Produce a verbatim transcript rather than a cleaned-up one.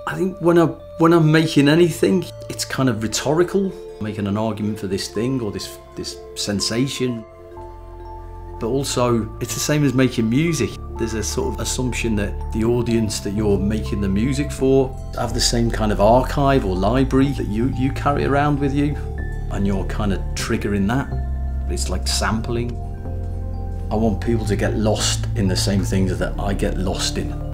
I think when, I, when I'm making anything, it's kind of rhetorical, making an argument for this thing or this, this sensation. But also, it's the same as making music. There's a sort of assumption that the audience that you're making the music for have the same kind of archive or library that you, you carry around with you, and you're kind of triggering that. It's like sampling. I want people to get lost in the same things that I get lost in.